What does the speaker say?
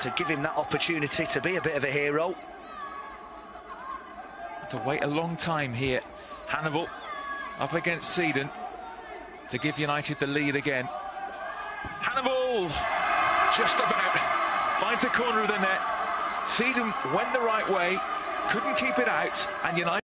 to give him that opportunity to be a bit of a hero. To wait a long time here. Hannibal up against Zidane to give United the lead again. Hannibal just about finds the corner of the net. Zidane went the right way, couldn't keep it out, and United